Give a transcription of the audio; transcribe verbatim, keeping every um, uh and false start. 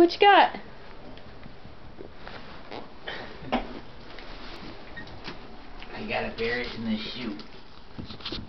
what you got? I gotta bury it in this chute.